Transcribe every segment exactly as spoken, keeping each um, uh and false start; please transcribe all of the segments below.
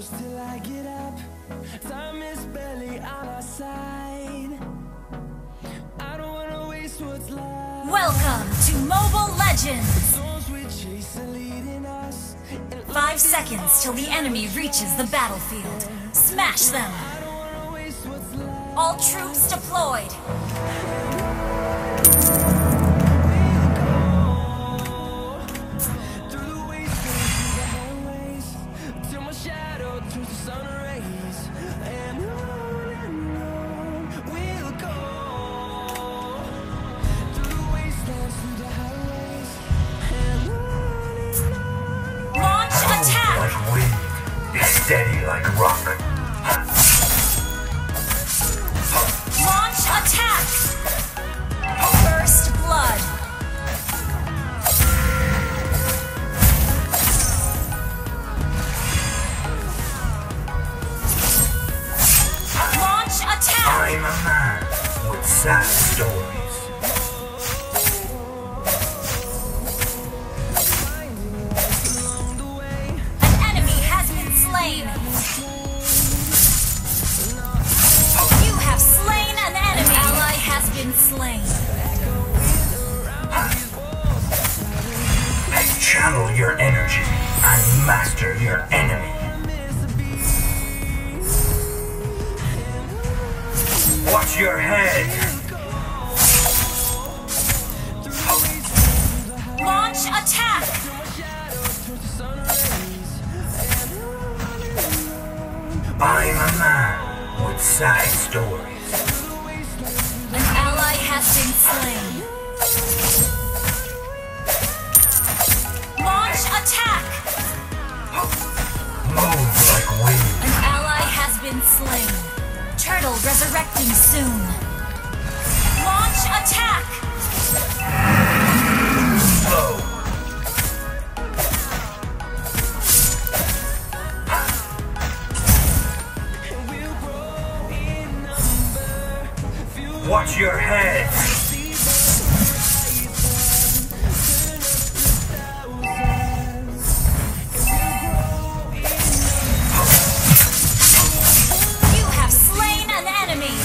till I get up. Time is barely on our side. I don't wanna waste what's left. Welcome to Mobile Legends! Storms we chase are leading us. Five seconds till the enemy reaches the battlefield. Smash them! I don't wanna waste what's left. All troops deployed! Through the wastelands, through the highways, till my shadow turns to sun rays. And on and on we'll go. Through the wastelands, through the highways, and on and on. Launch attack! Like wind, be steady like rock. Launch attack! First blood! Launch attack! I'm a man with sad stories. Along the way, An enemy has been slain! You have slain an enemy! Ally has been slain! Channel your energy and master your enemy. Watch your head. Launch attack! I'm a man with sad stories. An ally has been slain. Launch attack! Move like wind. An ally has been slain. Turtle resurrecting soon. Launch attack! Slow. Watch your head. You have slain an enemy!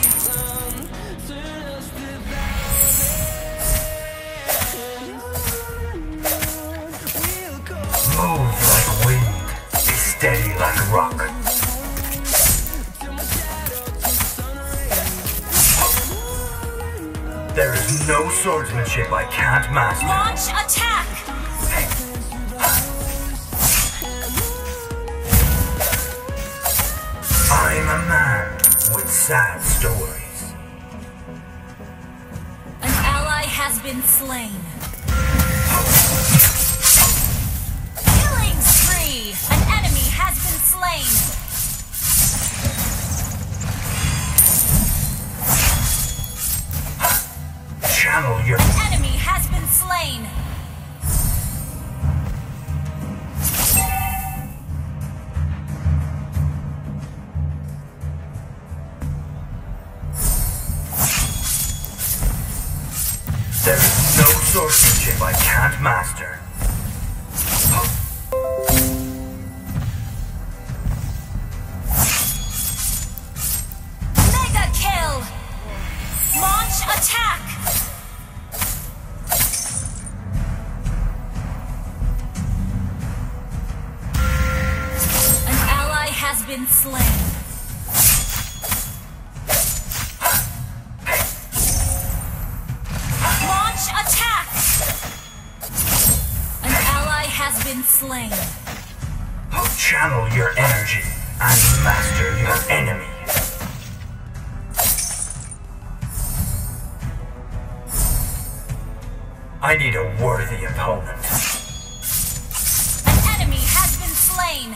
Move like wind. Be steady like rock. There is no swordsmanship I can't master. Launch attack! I'm a man with sad stories. An ally has been slain. Killing spree! An enemy has been slain. Channel your Enemy has been slain. There is no swordsmanship I can't master. Mega kill! Launch attack! An ally has been slain. Launch attack! An ally has been slain. Channel your energy and master your enemy. I need a worthy opponent. An enemy has been slain.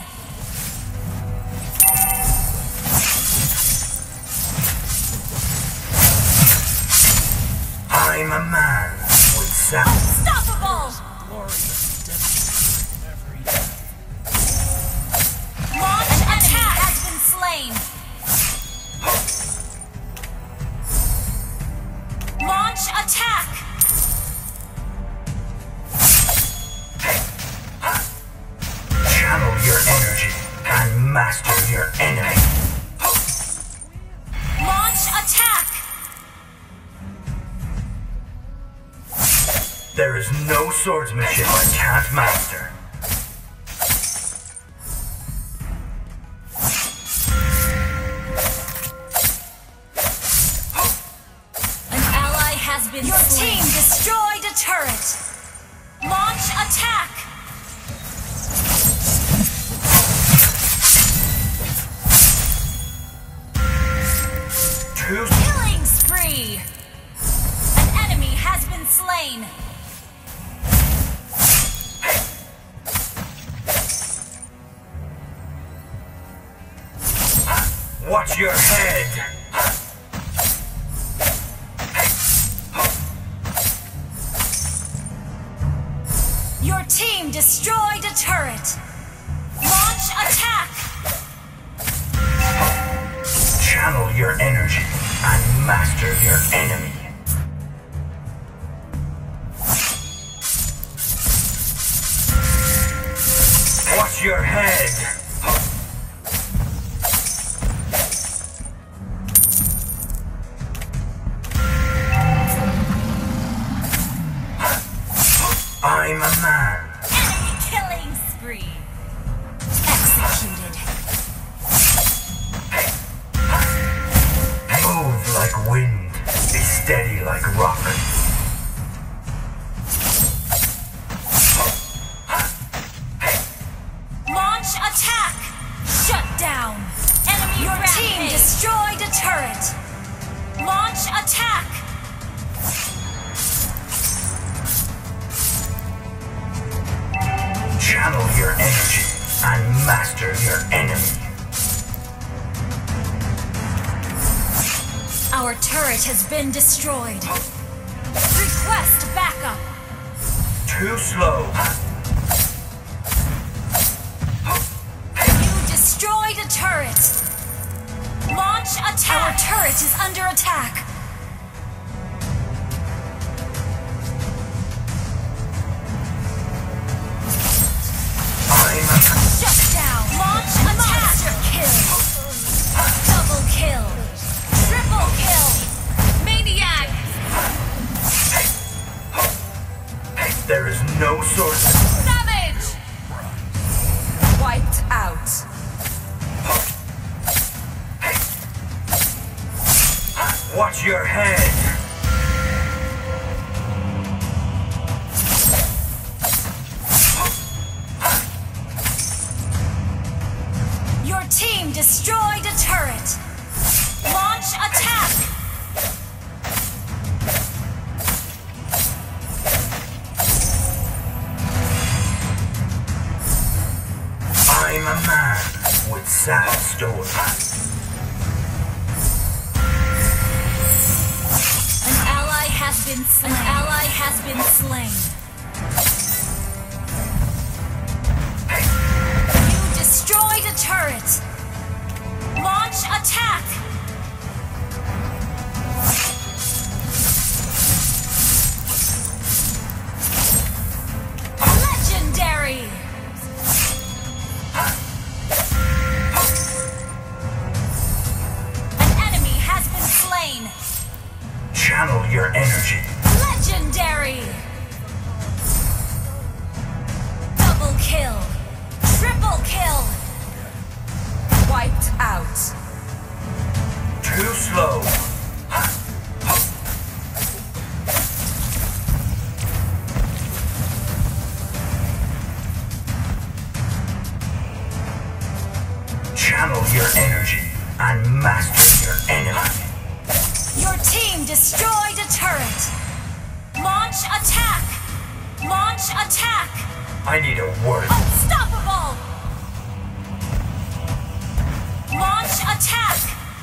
I'm a man with sound. Unstoppable! Launch attack has been slain. Launch attack! Channel your energy and master There is no swordsmanship I can't master. An ally has been Your slain. Team destroyed a turret. Launch attack. Two. Killing spree. An enemy has been slain. Watch your head! Your team destroyed a turret. Launch attack! Channel your energy and master your enemy. Watch your head! I'm a man. Enemy killing spree. Executed. Move like wind. Be steady like rock. Launch attack. Shut down. Enemy Your team hit. Destroyed a turret. Launch attack. Channel your energy and master your enemy. Our turret has been destroyed. Request backup. Too slow. You destroyed a turret. Launch attack. Our turret is under attack. Shut down! Launch attack! Kill! Double kill! Triple kill! Maniac! There is no source. Savage! Wiped out. Watch your head! Your team destroyed a turret. Launch attack. I'm a man with sad stories. An ally has been slain. An ally has been slain. Destroyed a turret. Launch attack. Legendary. An enemy has been slain. Channel your energy. Legendary. Double kill. Triple kill! Wiped out. Too slow. Channel your energy and master your enemy. Your team destroyed a turret. Launch attack! Launch attack! I need a word. Unstoppable! Launch attack!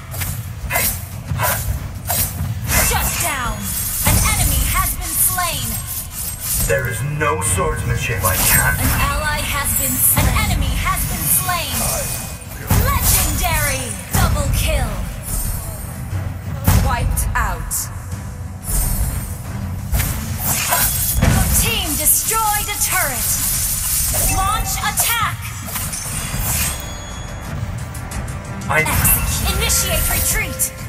Shut down! An enemy has been slain! There is no swordsmanship I can't. An ally has been slain. An enemy has been slain! Legendary! Double kill! Wiped out. Your team destroyed a turret! Launch attack! I Execute. Initiate retreat!